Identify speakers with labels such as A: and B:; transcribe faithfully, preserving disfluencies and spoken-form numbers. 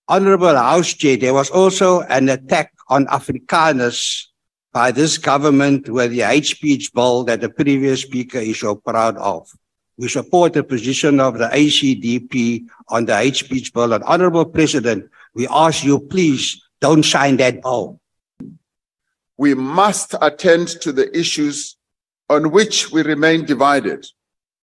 A: Honorable House Chair, there was also an attack on Afrikaners by this government with the hate speech bill that the previous speaker is so proud of. We support the position of the A C D P on the hate speech bill. And Honorable President, we ask you, please don't sign that bill.
B: We must attend to the issues on which we remain divided.